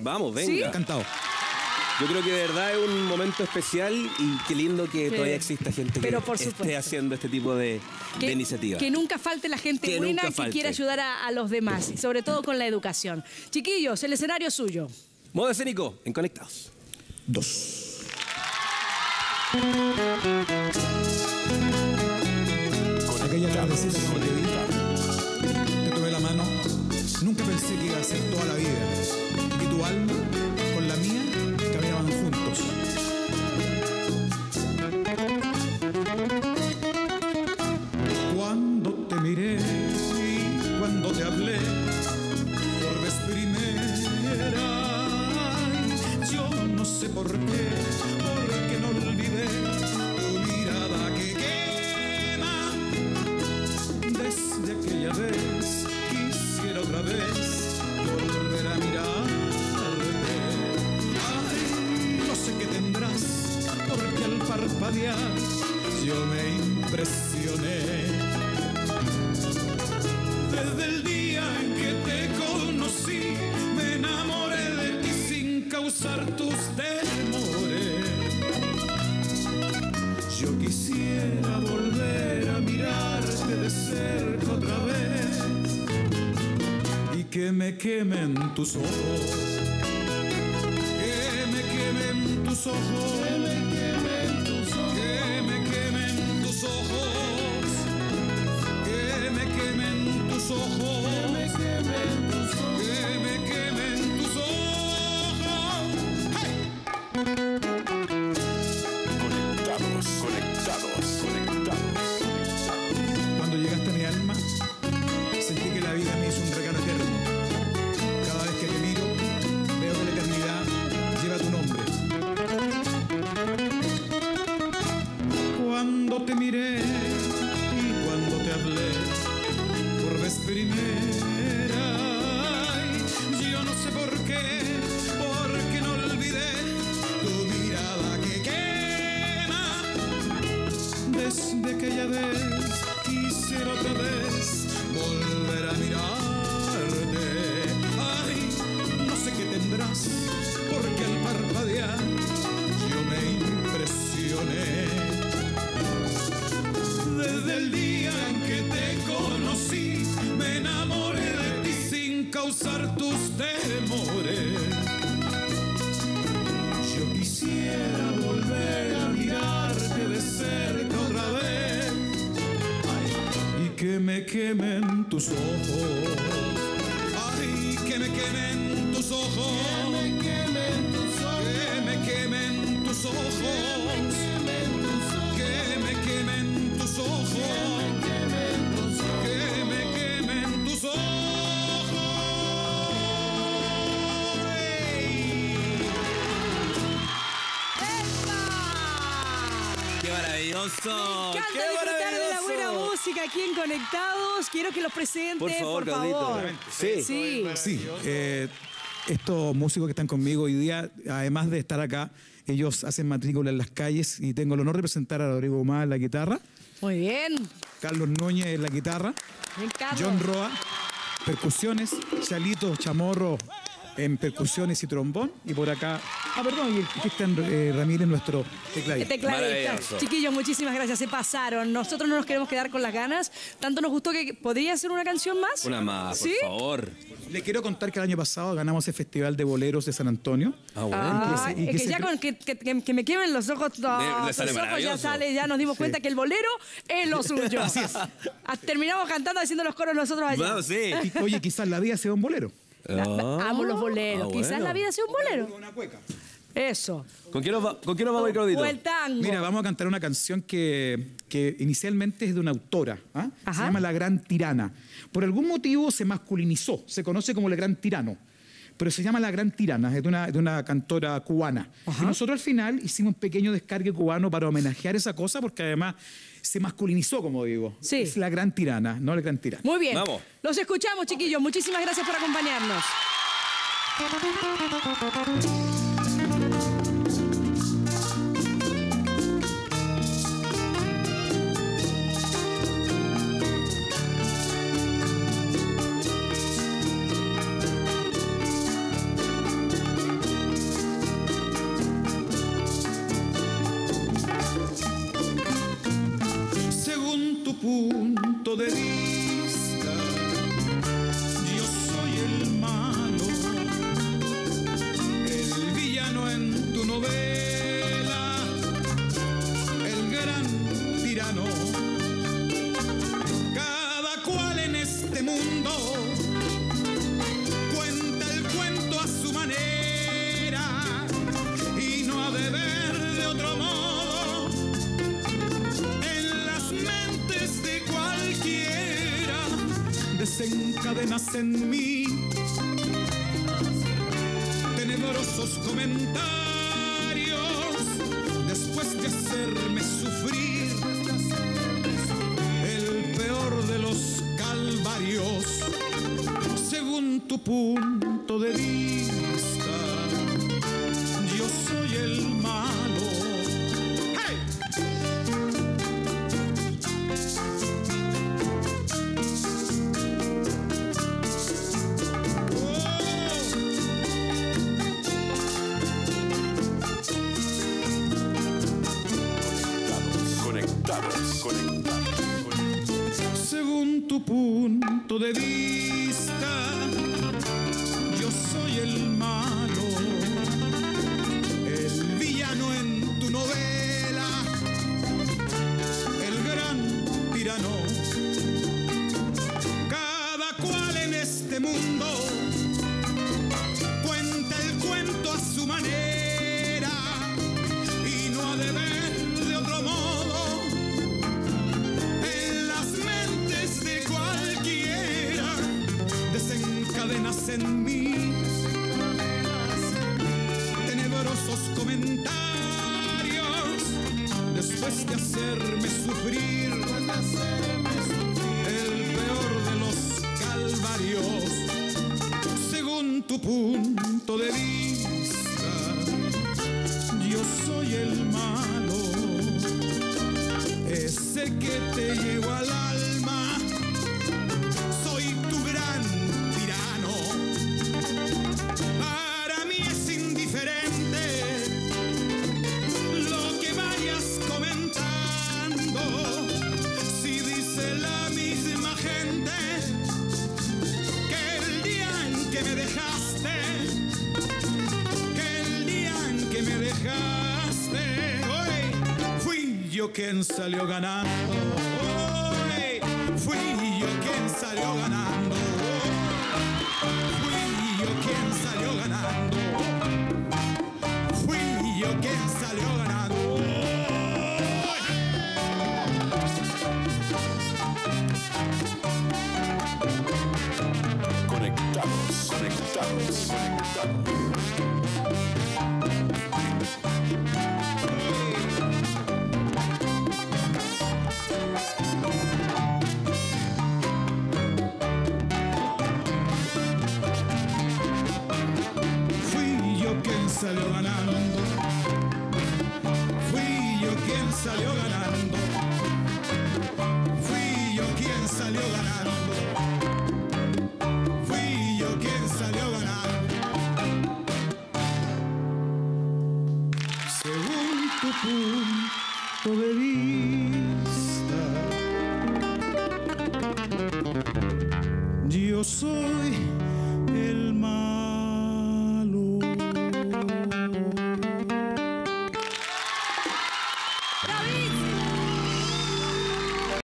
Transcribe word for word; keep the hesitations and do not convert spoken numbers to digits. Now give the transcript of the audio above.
Vamos, venga. ¿Sí? Encantado. Yo creo que de verdad es un momento especial y qué lindo que Sí. todavía exista gente Pero que por esté supuesto. haciendo este tipo de, Que, de iniciativas. que nunca falte la gente Que buena nunca que falte. quiera ayudar a, a los demás, y sobre todo con la educación. Chiquillos, el escenario es suyo. Modo escénico en Conectados. Dos. Aquella tardecita que te vi, te tomé la mano, nunca pensé que iba a ser toda la vida, y que tu alma con la mía caminaban juntos. Cuando te miré y cuando te hablé por vez primera, yo no sé por qué, porque no olvidé tu mirada que quema. Desde aquella vez quisiera otra vez volver a mirarte. Ay, no sé qué tendrás, porque al parpadear yo me impresioné. Desde el día en que te conocí, me enamoré de ti sin causar tus temores. Yo quisiera volver a mirarte de cerca otra vez y que me quemen tus ojos, que me quemen tus ojos, que me quemen tus ojos, que me quemen tus ojos, que me quemen tus ojos, que me quemen tus ojos. Conectados, conectados, conectados. Cuando llegaste a mi alma, sentí que la vida me hizo un regalo eterno. Cada vez que te miro, veo que la eternidad lleva tu nombre. Cuando te miré y cuando te hablé por vez primera, yo no sé por qué, porque no olvidé tu mirada que quema. Desde aquella vez quisiera otra vez volver a mirarte. Ay, no sé qué tendrás, porque al parpadear yo me impresioné. Desde el día en que te conocí, me enamoré de ti sin causar tus temores. Yo quisiera volver a mirarte de cerca otra vez, ay, y que me quemen tus ojos, ay, que me quemen tus ojos, que me quemen tus ojos, que me quemen tus ojos, que me quemen tus ojos, que me quemen tus ojos. ¡Qué maravilloso! Me encanta ¡Qué disfrutar de la buena maravilloso! música aquí en Conectados. Quiero que los presenten, Por favor, Claudito. Sí. Sí. Sí, eh, estos músicos que están conmigo hoy día, además de estar acá, ellos hacen matrícula en las calles y tengo el honor de presentar a Rodrigo Humá en la guitarra, Muy bien. Carlos Núñez en la guitarra, Me encanta. John Roa, percusiones, Chalito Chamorro en percusiones y trombón, y por acá, ah, perdón, y el Cristian eh, Ramírez, nuestro tecladista. Tecladista. Maravilloso. Chiquillos, muchísimas gracias. Se pasaron. Nosotros no nos queremos quedar con las ganas. Tanto nos gustó que podría ser una canción más. Una más, por ¿Sí? favor. Le quiero contar que el año pasado ganamos el Festival de Boleros de San Antonio. Ah, bueno. Ah, Y que se- y es que que se ya cre- con que, que- que- que me quemen los ojos, no, Le- le los sale ojos ya maravilloso. sale, ya nos dimos cuenta que el bolero es lo suyo. Así es. Terminamos cantando haciendo los coros nosotros allá. Vamos, sí. Y, oye, quizás la vida sea un bolero. La- Ah, amo los boleros. ah, Quizás bueno. la vida sea un bolero. Una cueca. Eso. ¿Con quién nos, va- ¿con quién nos vamos a ir, Claudito? O el tango. Mira, vamos a cantar una canción que, que inicialmente es de una autora. ¿ah? Se Ajá. llama La Gran Tirana. Por algún motivo se masculinizó, se conoce como La Gran Tirano, pero se llama La Gran Tirana, es de una, de una cantora cubana. Ajá. Y nosotros al final hicimos un pequeño descargue cubano para homenajear esa cosa, porque además se masculinizó, como digo. Sí. Es La Gran Tirana, no La Gran Tirana. Muy bien. Vamos. Los escuchamos, chiquillos. Muchísimas gracias por acompañarnos. desencadenas en mí tenebrosos comentarios después de hacerme sufrir el peor de los calvarios según tu punto de vista. Yo soy el malo. ¡Hey! Conectados, conectados, conectados. Según tu punto de vista, yo soy el malo, el villano en tu novela, el gran tirano. Cada cual en este mundo cuenta el cuento a su manera y no ha de ver de otro modo en las mentes de cualquiera. Desencadenas en mí tenebrosos comentarios después de hacerme sufrir el peor de los calvarios según tu punto de vista. Yo soy el malo, ese que te llevo al alma. Soy tu gran tirano. Para mí es indiferente lo que vayas comentando. Si dice la misma gente que el día en que me dejaste, que el día en que me dejaste, hoy fui yo quien salió ganando. Hoy fui yo quien salió ganando. Fui yo quien salió ganando. Fui yo quien salió ganando. Conectados, conectados, conectados. Salió ganando, fui yo quien salió ganando, fui yo quien salió ganando, fui yo quien salió ganando. Según tu punto de vista, yo soy